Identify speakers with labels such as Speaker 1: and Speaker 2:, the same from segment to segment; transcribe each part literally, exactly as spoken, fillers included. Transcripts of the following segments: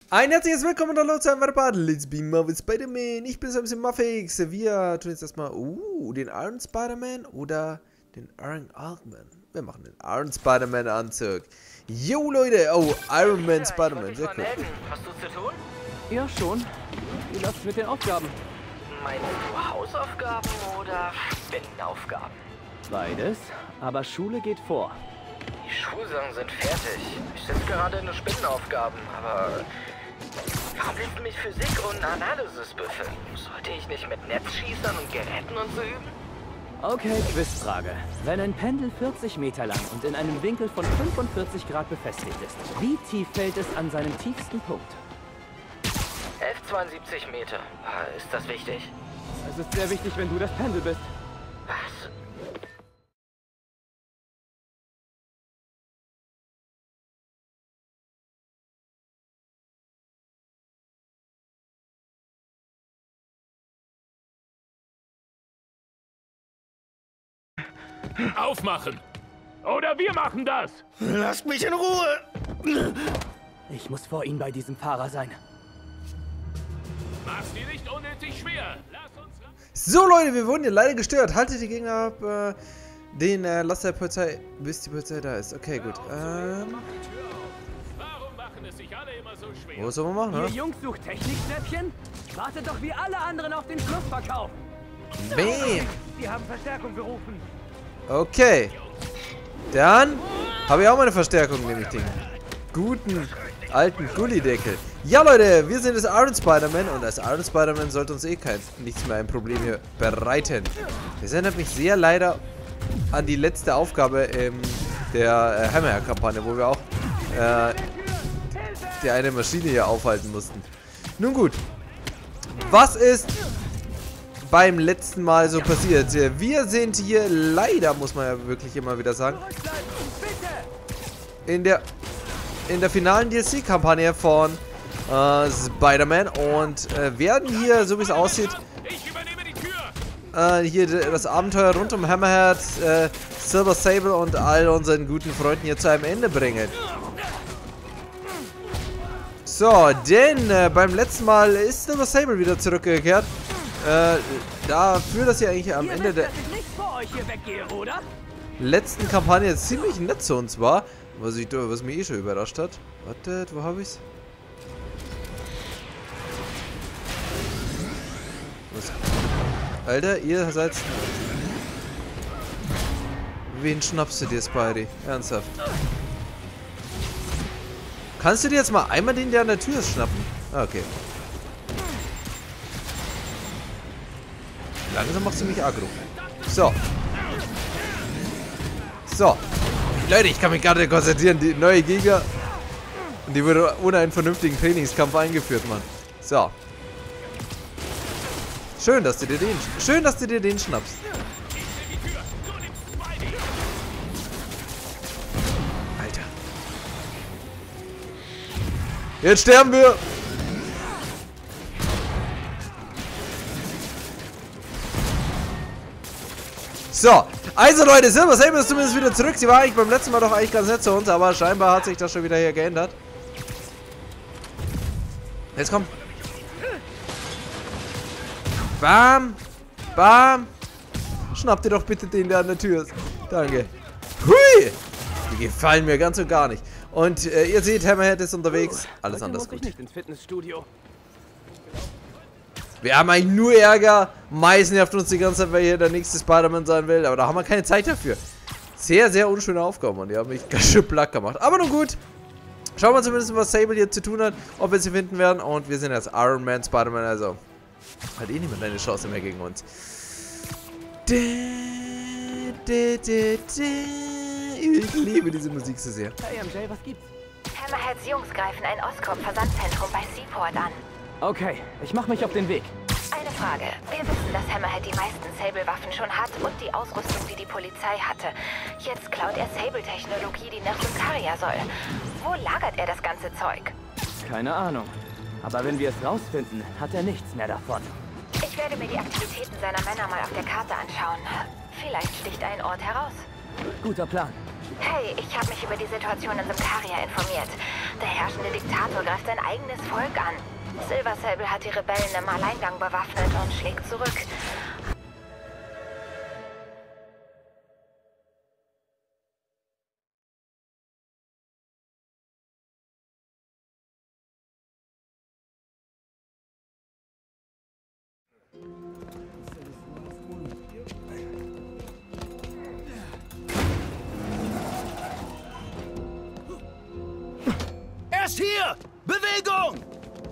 Speaker 1: Ein herzliches Willkommen und hallo zu einem weiteren Part. Let's be Marvel Spider-Man. Ich bin Samson Muffix. Wir tun jetzt erstmal, uh, den Iron Spider-Man oder den Iron Altman. Wir machen den Iron Spider-Man Anzug. Yo Leute, oh, Iron Man Spider-Man, sehr cool.
Speaker 2: Hast du zu tun?
Speaker 3: Ja, schon. Wie läuft's mit den Aufgaben?
Speaker 2: Meinst du Hausaufgaben oder Spinnenaufgaben?
Speaker 3: Beides, aber Schule geht vor.
Speaker 2: Die Schulsachen sind fertig. Ich sitze gerade in den Spinnenaufgaben, aber warum lässt du mich Physik und Analysis büffeln? Sollte ich nicht mit Netzschießern und Geräten und so üben?
Speaker 3: Okay, Quizfrage. Wenn ein Pendel vierzig Meter lang und in einem Winkel von fünfundvierzig Grad befestigt ist, wie tief fällt es an seinem tiefsten Punkt?
Speaker 2: elf Komma zweiundsiebzig Meter. Ist das wichtig?
Speaker 3: Es ist sehr wichtig, wenn du das Pendel bist.
Speaker 2: Was?
Speaker 4: Aufmachen! Oder wir machen das!
Speaker 2: Lasst mich in Ruhe!
Speaker 3: Ich muss vor Ihnen bei diesem Fahrer sein.
Speaker 4: Mach's dir nicht unnötig schwer! Lass uns...
Speaker 1: So Leute, wir wurden hier leider gestört. Haltet die Gegner ab, äh, den, äh, lasst der Polizei, bis die Polizei da ist. Okay, gut. Ähm,
Speaker 4: Warum machen es sich alle immer so schwer?
Speaker 1: was soll man machen,
Speaker 3: Ihr
Speaker 1: ne?
Speaker 3: Jungs sucht Technikschnäppchen? Wartet doch wie alle anderen auf den Schlussverkauf.
Speaker 1: Bam!
Speaker 3: Wir haben Verstärkung gerufen.
Speaker 1: Okay. Dann habe ich auch meine Verstärkung, nämlich den guten alten Gullideckel. Ja, Leute, wir sind das Iron Spider-Man und als Iron Spider-Man sollte uns eh kein nichts mehr ein Problem hier bereiten. Das erinnert mich sehr leider an die letzte Aufgabe in der äh, Hammerhead-Kampagne, wo wir auch äh, die eine Maschine hier aufhalten mussten. Nun gut. Was ist beim letzten Mal so passiert? Wir sind hier leider, muss man ja wirklich immer wieder sagen, in der in der finalen D L C-Kampagne von äh, Spider-Man und äh, werden hier, so wie es aussieht, äh, hier das Abenteuer rund um Hammerhead, äh, Silver Sable und all unseren guten Freunden hier zu einem Ende bringen. So, denn äh, beim letzten Mal ist Silver Sable wieder zurückgekehrt. Äh, dafür, dass ihr eigentlich am Ende der letzten Kampagne ziemlich nett zu uns war, was, ich, was mich eh schon überrascht hat. Wartet, wo habe ich's? Was? Alter, ihr seid... Wen schnappst du dir, Spidey? Ernsthaft. Kannst du dir jetzt mal einmal den, der an der Tür ist, schnappen? Ah, okay. Langsam macht sie mich aggro. So. So. Leute, ich kann mich gerade konzentrieren. Die neue Gegner. Und die wurde ohne einen vernünftigen Trainingskampf eingeführt, Mann. So. Schön, dass du dir den. Schön, dass du dir den schnappst. Alter. Jetzt sterben wir. So, also Leute, Silver Sable ist zumindest wieder zurück. Sie war eigentlich beim letzten Mal doch eigentlich ganz nett zu uns, aber scheinbar hat sich das schon wieder hier geändert. Jetzt komm. Bam. Bam. Schnapp dir doch bitte den, der an der Tür ist. Danke. Hui. Die gefallen mir ganz und gar nicht. Und äh, ihr seht, Hammerhead ist unterwegs. Alles anders gut.
Speaker 3: Nicht ins Fitnessstudio.
Speaker 1: Wir haben eigentlich nur Ärger. Mais nervt uns die ganze Zeit, weil hier der nächste Spider-Man sein will. Aber da haben wir keine Zeit dafür. Sehr, sehr unschöne Aufgaben. Und die haben mich ganz schön platt gemacht. Aber nun gut. Schauen wir zumindest, was Sable hier zu tun hat. Ob wir sie finden werden. Und wir sind jetzt Iron Man, Spider-Man. Also hat eh niemand eine Chance mehr gegen uns. Ich liebe diese Musik so sehr.
Speaker 3: Hey M J, was gibt's?
Speaker 5: Hammerheads Jungs greifen ein Oscorp-Versandzentrum bei Seaport an.
Speaker 3: Okay, ich mach mich auf den Weg.
Speaker 5: Eine Frage. Wir wissen, dass Hammerhead die meisten Sable-Waffen schon hat und die Ausrüstung, die die Polizei hatte. Jetzt klaut er Sable-Technologie, die nach Lucaria soll. Wo lagert er das ganze Zeug?
Speaker 3: Keine Ahnung. Aber wenn wir es rausfinden, hat er nichts mehr davon.
Speaker 5: Ich werde mir die Aktivitäten seiner Männer mal auf der Karte anschauen. Vielleicht sticht ein Ort heraus.
Speaker 3: Guter Plan.
Speaker 5: Hey, ich habe mich über die Situation in Symkaria informiert. Der herrschende Diktator greift sein eigenes Volk an. Silver Sable hat die Rebellen im Alleingang bewaffnet und schlägt zurück.
Speaker 6: Er ist hier! Bewegung!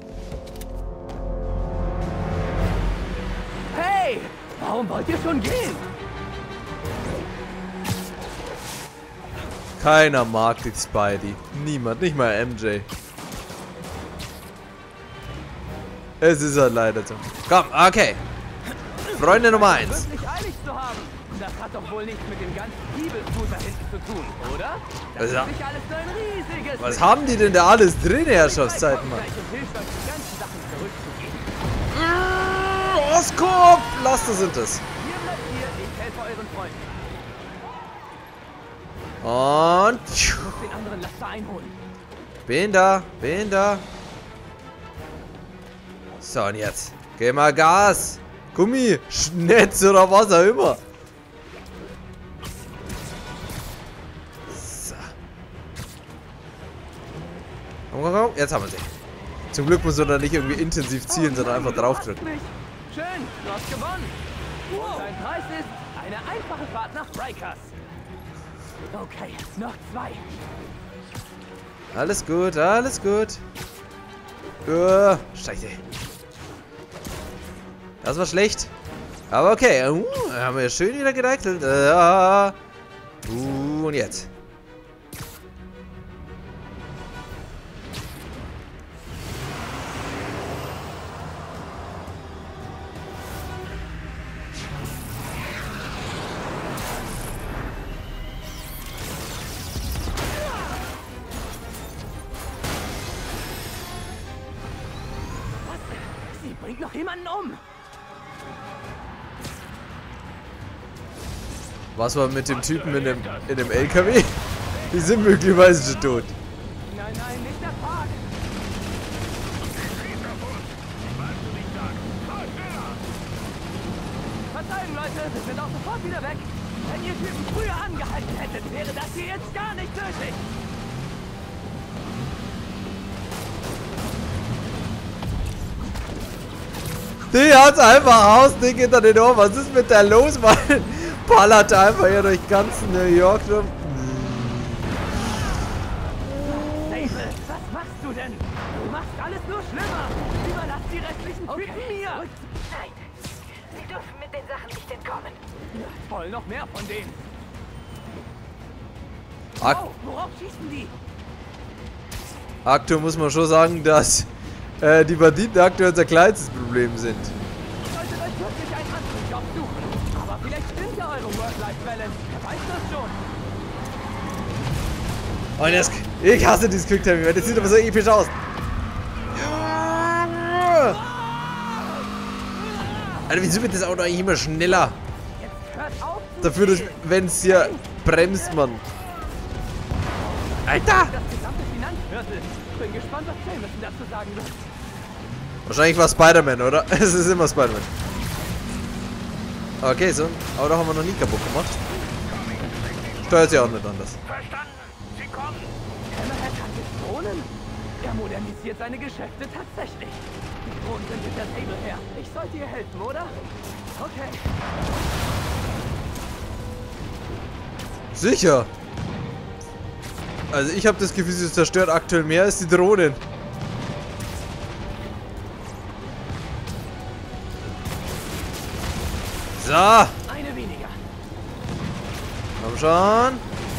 Speaker 3: Hey! Warum wollt ihr schon gehen?
Speaker 1: Keiner mag die Spidey. Niemand, nicht mal M J. Es ist halt leider so. Komm, okay. Freunde Nummer eins.
Speaker 3: Wirklich eilig zu haben. Das hat doch wohl nichts mit dem ganzen Diebesgut da hinten zu tun, oder? Das
Speaker 1: Ja.
Speaker 3: ist nicht alles so ein riesiges...
Speaker 1: Was haben die denn da alles drin, Herrschaftszeiten, Mann?
Speaker 3: Und hilft euch, die ganzen Sachen zurückzugeben.
Speaker 1: Oskop! Laster sind es.
Speaker 3: Ihr bleibt hier, ich helfe euren Freunden.
Speaker 1: Und...
Speaker 3: Ich muss den anderen Laster einholen.
Speaker 1: Bin da, bin da. So, und jetzt. Geh mal Gas. Gummi, Schnetz oder was auch immer. So. Komm, komm, komm. Jetzt haben wir sie. Zum Glück muss man da nicht irgendwie intensiv zielen, sondern einfach draufdrücken.
Speaker 3: Schön, du hast gewonnen. Und dein Preis ist eine einfache Fahrt nach Rikers. Okay, noch zwei.
Speaker 1: Alles gut, alles gut. Uh, Scheiße. Das war schlecht. Aber okay. Uh, haben wir schön wieder gedeichselt. Uh, uh, und jetzt.
Speaker 3: Sie bringt noch jemanden um.
Speaker 1: Was war mit dem Typen in dem, in dem L K W? Die sind möglicherweise schon tot.
Speaker 3: Nein, nein, nicht der Park. Verzeihung, Leute, wir sind auch sofort wieder weg. Wenn ihr Typen früher angehalten hättet, wäre das hier jetzt gar nicht nötig.
Speaker 1: Die hat's einfach Hausding hinter den Ohren. Was ist mit der los, Mann? Ballert einfach hier durch ganz New York rum.
Speaker 3: Sable, was machst du denn? Du machst alles nur schlimmer. Überlass die restlichen Typen mir.
Speaker 5: Nein, sie dürfen mit den Sachen nicht entkommen.
Speaker 3: Voll noch mehr von denen.
Speaker 1: Ak
Speaker 3: Oh, worauf schießen die?
Speaker 1: aktuell muss man schon sagen, dass äh, die Banditen aktuell unser kleinstes Problem sind.
Speaker 3: Ihr solltet euch wirklich einen anderen Job suchen. Aber vielleicht stimmt ja eure Work-Life-Balance. Wer weiß das schon.
Speaker 1: Und jetzt, ich hasse dieses Quick-Timing, das sieht aber so episch aus. Alter, wieso wird das Auto eigentlich immer schneller?
Speaker 3: Jetzt hört auf zu
Speaker 1: Dafür, dass, wenn es hier bremst, man. Alter!
Speaker 3: das gesamte Finanzviertel. Ich bin gespannt, was Jameson dazu sagen wird.
Speaker 1: Wahrscheinlich war Spider-Man, oder? Es ist immer Spider-Man. Okay, so ein Auto haben wir noch nie kaputt gemacht. Steuert sich auch nicht anders.
Speaker 6: Verstanden! Sie kommen!
Speaker 3: Hammerhead hat jetzt Drohnen? Er modernisiert seine Geschäfte tatsächlich. Die Drohnen sind hinter Sable her. Ich sollte ihr helfen, oder? Okay.
Speaker 1: Sicher. Also ich habe das Gefühl, sie zerstört aktuell mehr als die Drohnen. So.
Speaker 3: Eine weniger.
Speaker 1: Komm schon.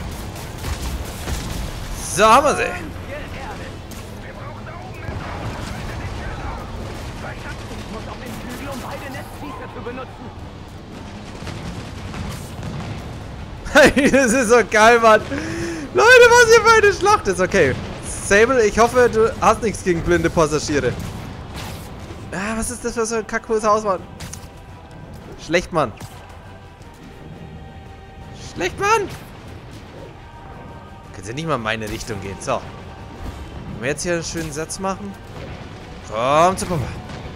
Speaker 1: So haben wir sie.
Speaker 3: Geerdet. Ich muss auf den Flügel, um beide Netzschießer zu benutzen.
Speaker 1: Das ist so geil, Mann. Leute, was hier für eine Schlacht ist. Okay. Sable, ich hoffe, du hast nichts gegen blinde Passagiere. Ah, was ist das für so ein kackhohes Haus, Mann? Schlecht, Mann. Schlecht, Mann. sie nicht mal in meine Richtung gehen. So. Können wir jetzt hier einen schönen Satz machen? Komm zu Papa.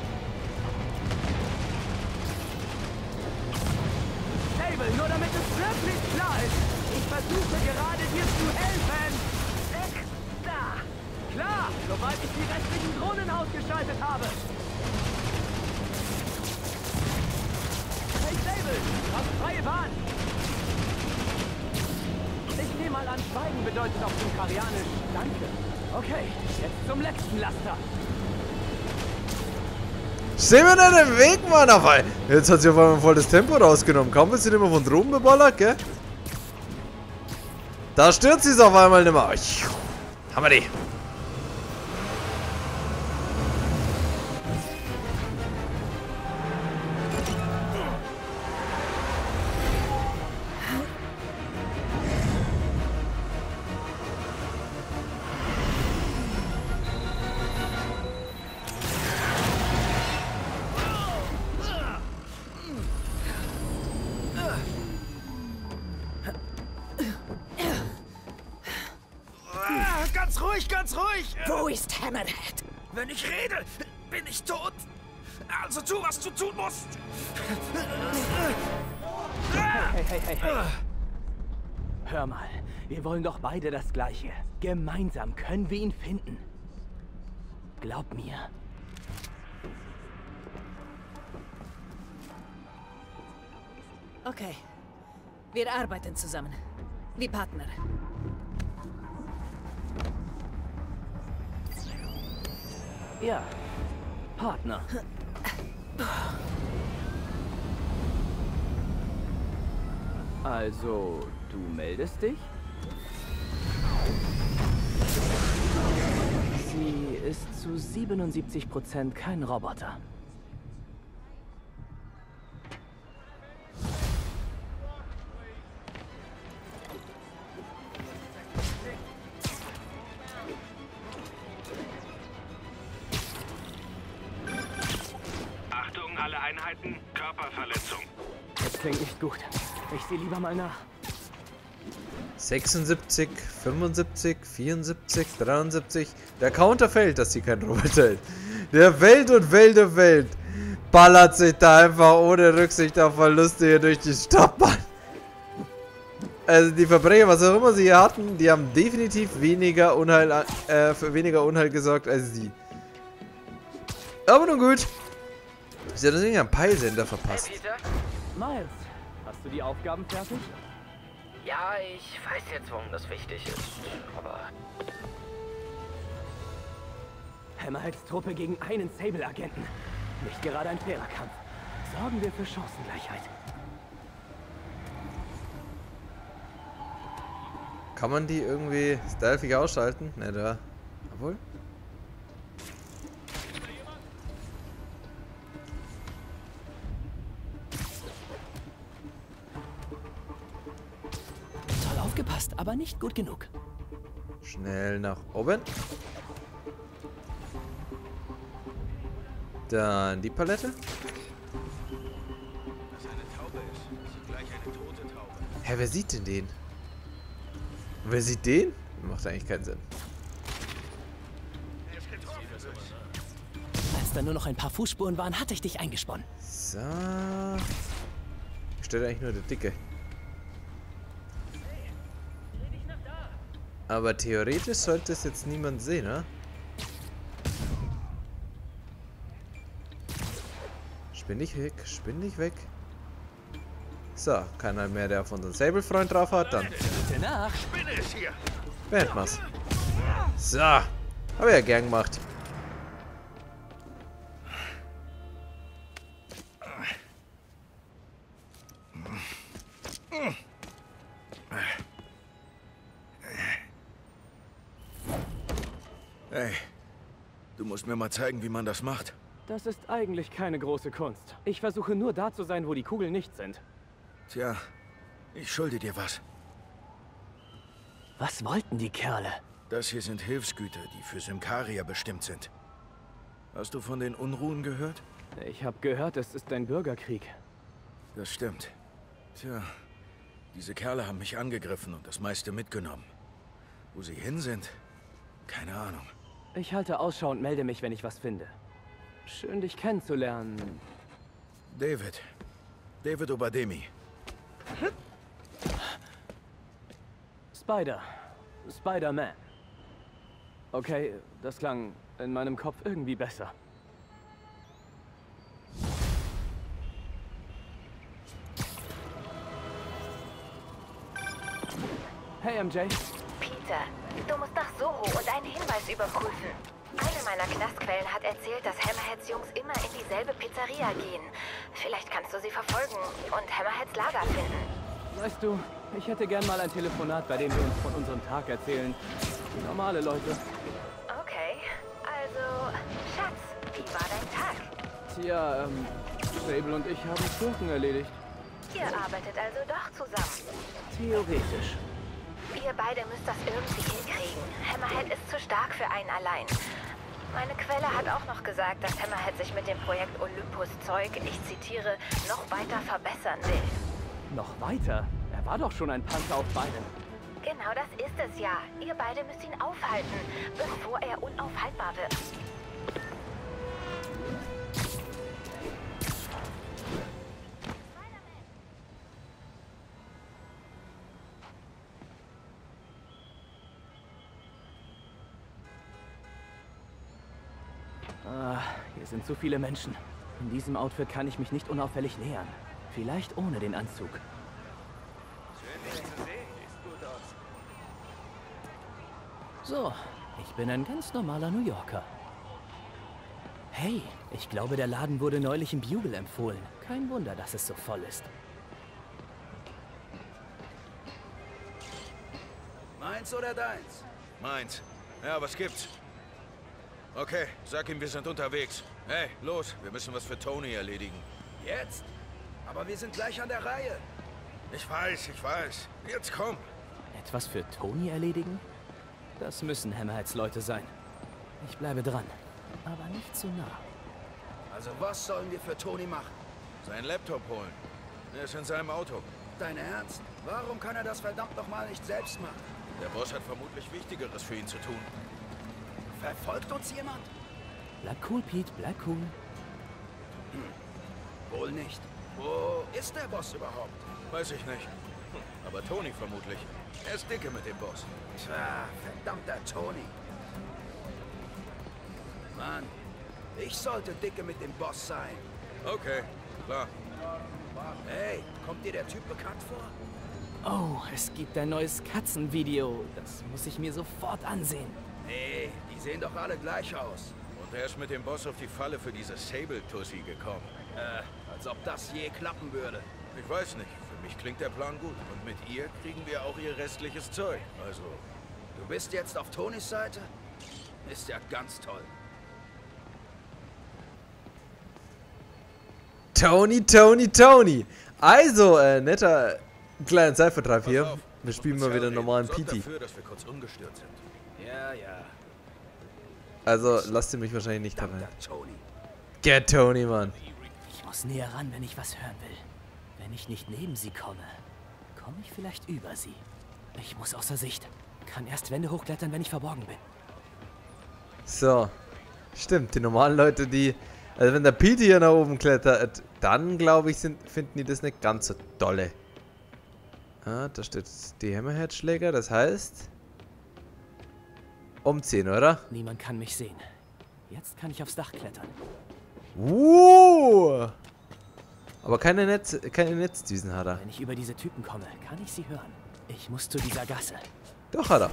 Speaker 3: Sable, nur damit es wirklich klar ist. Ich versuche gerade dir zu helfen. Weg da. Klar, sobald ich die restlichen Drohnen ausgeschaltet habe. Hey Sable, hast freie Bahn. Ich nehme mal an, Schweigen bedeutet auf Synkarianisch Danke. Okay, jetzt zum letzten Laster.
Speaker 1: Steh mir nicht im Weg, Mann, auf einmal. Jetzt hat sie auf einmal voll das Tempo rausgenommen. Kaum wird sie nicht mehr von droben beballert, gell? Da stürzt sie es auf einmal nicht mehr. Haben wir die.
Speaker 6: Ganz ruhig, ganz ruhig.
Speaker 7: Wo ist Hammerhead?
Speaker 6: Wenn ich rede, bin ich tot. Also tu, was du tun musst.
Speaker 3: Hey, hey, hey, hey. Hör mal, wir wollen doch beide das Gleiche. Gemeinsam können wir ihn finden. Glaub mir.
Speaker 7: Okay. Wir arbeiten zusammen. Wie Partner.
Speaker 3: Ja, Partner. Also, du meldest dich? Sie ist zu siebenundsiebzig Prozent kein Roboter.
Speaker 6: Achtung, alle Einheiten, Körperverletzung.
Speaker 3: Das klingt nicht gut. Ich sehe lieber mal nach.
Speaker 1: sechsundsiebzig, fünfundsiebzig, vierundsiebzig, dreiundsiebzig. Der Counter fällt, dass sie kein Roboter ist. Der Welt und Welt und Welt ballert sich da einfach ohne Rücksicht auf Verluste hier durch die Stadt. Also die Verbrecher, was auch immer sie hier hatten, die haben definitiv weniger Unheil, äh, für weniger Unheil gesorgt als sie. Aber nun gut. Sie hat deswegen einen Peilsender verpasst.
Speaker 2: Hey Peter?
Speaker 3: Miles, hast du die Aufgaben fertig?
Speaker 2: Ja, ich weiß jetzt, warum das wichtig ist, aber...
Speaker 3: Hammerheads Truppe gegen einen Sable-Agenten. Nicht gerade ein fairer Kampf. Sorgen wir für Chancengleichheit.
Speaker 1: Kann man die irgendwie stealthig ausschalten? Ne, da. Obwohl.
Speaker 7: Toll aufgepasst, aber nicht gut genug.
Speaker 1: Schnell nach oben. Dann die Palette. Hä, wer sieht denn den? Wer sieht den? Macht eigentlich keinen Sinn.
Speaker 7: Als da nur noch ein paar Fußspuren waren, hatte ich dich eingesponnen.
Speaker 1: So. Ich stelle eigentlich nur der Dicke. Aber theoretisch sollte es jetzt niemand sehen, ne? Spinn dich weg, spinn dich weg. So, keiner mehr, der auf unseren Sable-Freund drauf hat, dann
Speaker 7: Gute Nacht.
Speaker 1: beenden wir's. So, hab ich ja gern gemacht.
Speaker 6: Hey, du musst mir mal zeigen, wie man das macht.
Speaker 3: Das ist eigentlich keine große Kunst. Ich versuche nur da zu sein, wo die Kugeln nicht sind.
Speaker 6: Tja, ich schulde dir was.
Speaker 7: Was wollten die Kerle?
Speaker 6: Das hier sind Hilfsgüter, die für Synkarier bestimmt sind. Hast du von den Unruhen gehört?
Speaker 3: Ich habe gehört, es ist ein Bürgerkrieg.
Speaker 6: Das stimmt. Tja, diese Kerle haben mich angegriffen und das meiste mitgenommen. Wo sie hin sind? Keine Ahnung.
Speaker 3: Ich halte Ausschau und melde mich, wenn ich was finde. Schön, dich kennenzulernen.
Speaker 6: David. David Obademi.
Speaker 3: Spider. Spider-Man. Okay, das klang in meinem Kopf irgendwie besser. Hey, M J.
Speaker 5: Peter, du musst nach Soho und einen Hinweis überprüfen. Eine meiner Knastquellen hat erzählt, dass Hammerheads Jungs immer in dieselbe Pizzeria gehen. Vielleicht kannst du sie verfolgen und Hammerheads Lager finden.
Speaker 3: Weißt du, ich hätte gern mal ein Telefonat, bei dem wir uns von unserem Tag erzählen. Normale Leute.
Speaker 5: Okay, also, Schatz, wie war dein Tag?
Speaker 3: Tja, ähm, Sable und ich haben Schurken erledigt.
Speaker 5: Ihr arbeitet also doch zusammen.
Speaker 3: Theoretisch.
Speaker 5: Ihr beide müsst das irgendwie hinkriegen. Hammerhead ist zu stark für einen allein. Meine Quelle hat auch noch gesagt, dass Hammerhead sich mit dem Projekt Olympus-Zeug, ich zitiere, noch weiter verbessern will.
Speaker 3: Noch weiter? Er war doch schon ein Panzer auf Beinen.
Speaker 5: Genau das ist es ja. Ihr beide müsst ihn aufhalten, bevor er unaufhaltbar wird.
Speaker 3: Ah, hier sind zu viele Menschen. In diesem Outfit kann ich mich nicht unauffällig nähern. Vielleicht ohne den Anzug. So, ich bin ein ganz normaler New Yorker. Hey, ich glaube, der Laden wurde neulich im Bugle empfohlen. Kein Wunder, dass es so voll ist.
Speaker 6: Meins oder deins? Meins. Ja, was gibt's? Okay, sag ihm, wir sind unterwegs. Hey, los, wir müssen was für Tony erledigen. Jetzt? Aber wir sind gleich an der Reihe. Ich weiß, ich weiß. Jetzt komm.
Speaker 3: Etwas für Tony erledigen? Das müssen Hammerheads Leute sein. Ich bleibe dran, aber nicht zu nah.
Speaker 6: Also was sollen wir für Tony machen? Seinen Laptop holen. Er ist in seinem Auto. Dein Ernst? Warum kann er das verdammt nochmal nicht selbst machen? Der Boss hat vermutlich Wichtigeres für ihn zu tun. Verfolgt uns jemand?
Speaker 3: Bleib cool, Pete, bleib cool.
Speaker 6: Hm. Wohl nicht. Wo ist der Boss überhaupt? Weiß ich nicht. Hm. Aber Tony vermutlich. Er ist dicke mit dem Boss. Tja, verdammter Tony. Mann, ich sollte dicke mit dem Boss sein. Okay, klar. Hey, kommt dir der Typ bekannt vor?
Speaker 3: Oh, es gibt ein neues Katzenvideo. Das muss ich mir sofort ansehen.
Speaker 6: Nee, die sehen doch alle gleich aus. Und er ist mit dem Boss auf die Falle für diese Sable-Tussi gekommen. Äh, als ob das je klappen würde. Ich weiß nicht. Für mich klingt der Plan gut. Und mit ihr kriegen wir auch ihr restliches Zeug. Also... Du bist jetzt auf Tonys Seite? Ist ja ganz toll.
Speaker 1: Tony, Tony, Tony. Also, äh, netter kleiner Zeitvertreib hier. Wir spielen mal wieder normalen P T.
Speaker 6: Dafür, dass wir kurz ungestört sind. Ja, ja.
Speaker 1: Also, lasst ihr mich wahrscheinlich nicht dabei. Get Tony, Mann.
Speaker 3: Ich muss näher ran, wenn ich was hören will. Wenn ich nicht neben sie komme, komme ich vielleicht über sie. Ich muss außer Sicht. Kann erst Wände hochklettern, wenn ich verborgen bin.
Speaker 1: So. Stimmt, die normalen Leute, die... Also wenn der P T hier nach oben klettert, dann glaube ich, sind, finden die das nicht ganz so dolle. Ah, da steht die Hammerhead-Schläger, das heißt... Umziehen, oder?
Speaker 3: Niemand kann mich sehen. Jetzt kann ich aufs Dach klettern.
Speaker 1: Uh! Aber keine, Netz, keine Netzdüsen hat er.
Speaker 3: Wenn ich über diese Typen komme, kann ich sie hören. Ich muss zu dieser Gasse.
Speaker 1: Doch hat er.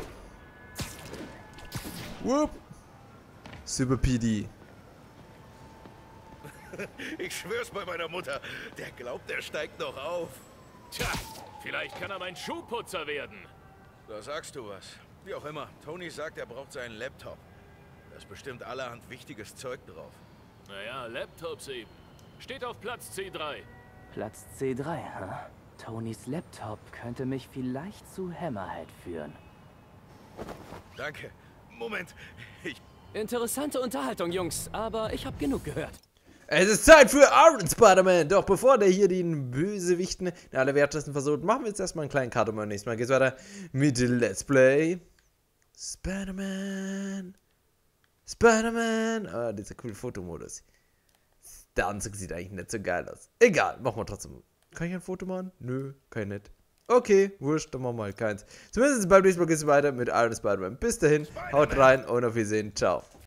Speaker 1: Whoop. Super P D.
Speaker 6: Ich schwör's bei meiner Mutter. Der glaubt, der steigt noch auf.
Speaker 4: Tja, vielleicht kann er mein Schuhputzer werden.
Speaker 6: Da sagst du was. Wie auch immer. Tony sagt, er braucht seinen Laptop. Da ist bestimmt allerhand wichtiges Zeug drauf.
Speaker 4: Naja, Laptops eben. Steht auf Platz C drei.
Speaker 3: Platz C drei, huh? Tonys Laptop könnte mich vielleicht zu Hammerhead führen.
Speaker 6: Danke. Moment. Ich...
Speaker 3: Interessante Unterhaltung, Jungs, aber ich habe genug gehört.
Speaker 1: Es ist Zeit für Iron Spider-Man. Doch bevor der hier den Bösewichten in allerwertesten versucht, machen wir jetzt erstmal einen kleinen Cut und beim nächsten Mal geht's weiter mit Let's Play Spider-Man. Spider-Man. Ah, dieser coole Fotomodus. Der Anzug sieht eigentlich nicht so geil aus. Egal, machen wir trotzdem. Kann ich ein Foto machen? Nö, kann ich nicht. Okay, wurscht, dann machen wir halt keins. Zumindest beim nächsten Mal geht es weiter mit Iron Spider-Man. Bis dahin, haut rein und auf Wiedersehen. Ciao.